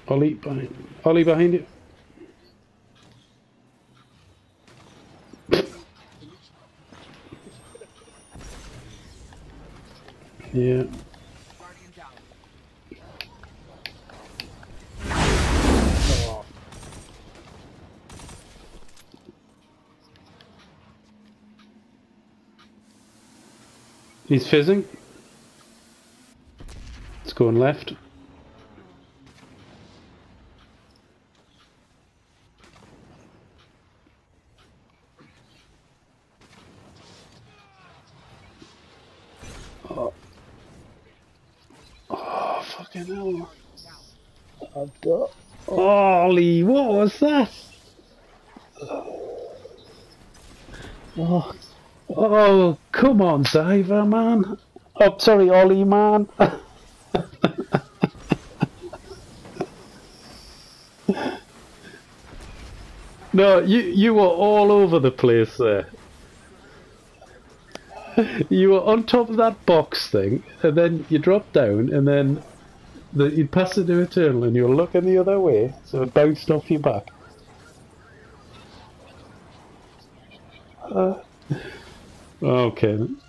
Ollie behind you. Yeah. Oh. He's fizzing. It's going left. Oh. Oh, fucking hell. I've got... Ollie, what was that? Oh, oh, come on, Diver, man. Oh, sorry, Ollie, man. No, you were all over the place there. You were on top of that box thing, and then you dropped down, and then you'd passed it to Eternal, and you were looking the other way, so it bounced off your back. Okay.